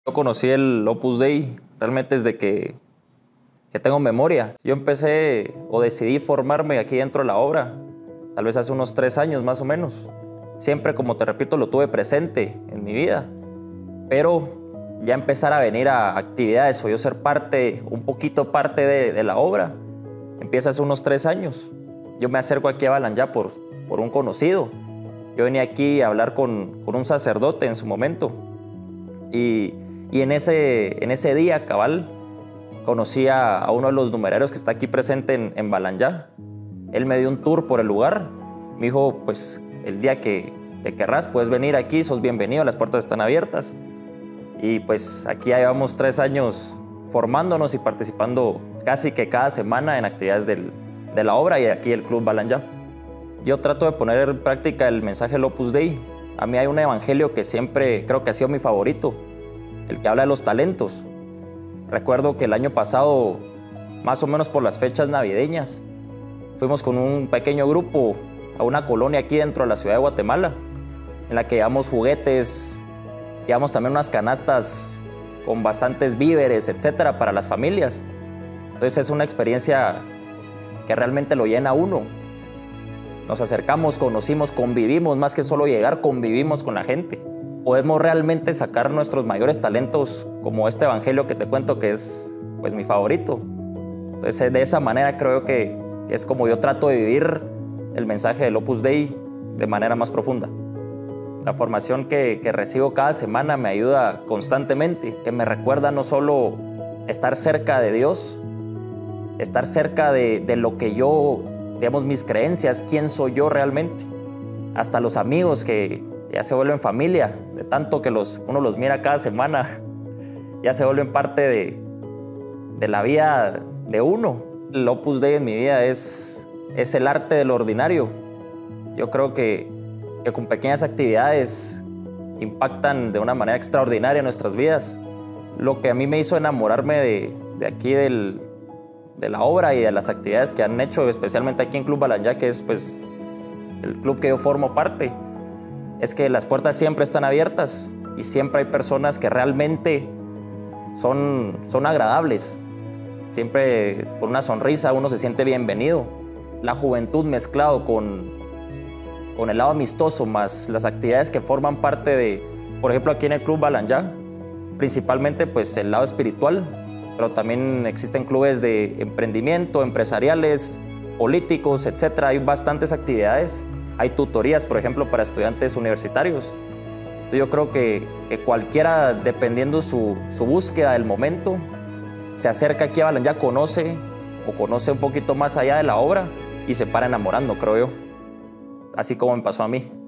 Yo conocí el Opus Dei realmente desde que tengo memoria. Yo empecé o decidí formarme aquí dentro de la obra, tal vez hace unos 3 años más o menos. Siempre, como te repito, lo tuve presente en mi vida, pero ya empezar a venir a actividades o yo ser parte, un poquito parte de la obra, empieza hace unos 3 años. Yo me acerco aquí a Balanyá por un conocido. Yo venía aquí a hablar con un sacerdote en su momento y en ese día, cabal, conocí a uno de los numerarios que está aquí presente en Balanyá. Él me dio un tour por el lugar. Me dijo, pues, el día que querrás, puedes venir aquí, sos bienvenido, las puertas están abiertas. Y pues aquí ya llevamos 3 años formándonos y participando casi que cada semana en actividades de la obra y aquí el Club Balanyá. Yo trato de poner en práctica el mensaje del Opus Dei. A mí hay un evangelio que siempre creo que ha sido mi favorito, el que habla de los talentos. Recuerdo que el año pasado, más o menos por las fechas navideñas, fuimos con un pequeño grupo a una colonia aquí dentro de la ciudad de Guatemala, en la que llevamos juguetes, llevamos también unas canastas con bastantes víveres, etcétera, para las familias. Entonces es una experiencia que realmente lo llena a uno. Nos acercamos, conocimos, convivimos, más que solo llegar, convivimos con la gente. Podemos realmente sacar nuestros mayores talentos, como este evangelio que te cuento, que es pues mi favorito. Entonces de esa manera creo que es como yo trato de vivir el mensaje del Opus Dei de manera más profunda. La formación que recibo cada semana me ayuda constantemente, que me recuerda no solo estar cerca de Dios, estar cerca de lo que yo, digamos, mis creencias, quién soy yo realmente. Hasta los amigos que ya se vuelven familia, de tanto que uno los mira cada semana, ya se vuelven parte de la vida de uno. El Opus Dei en mi vida es el arte del ordinario. Yo creo que con pequeñas actividades impactan de una manera extraordinaria nuestras vidas. Lo que a mí me hizo enamorarme de aquí de la obra y de las actividades que han hecho, especialmente aquí en Club Balanyá, que es pues el club que yo formo parte, es que las puertas siempre están abiertas y siempre hay personas que realmente son agradables. Siempre con una sonrisa uno se siente bienvenido. La juventud mezclado con el lado amistoso, más las actividades que forman parte de, por ejemplo, aquí en el Club Balanyá, principalmente pues el lado espiritual, pero también existen clubes de emprendimiento, empresariales, políticos, etcétera. Hay bastantes actividades. Hay tutorías, por ejemplo, para estudiantes universitarios. Entonces yo creo que cualquiera, dependiendo su búsqueda del momento, se acerca aquí a Balanyá, conoce un poquito más allá de la obra y se para enamorando, creo yo. Así como me pasó a mí.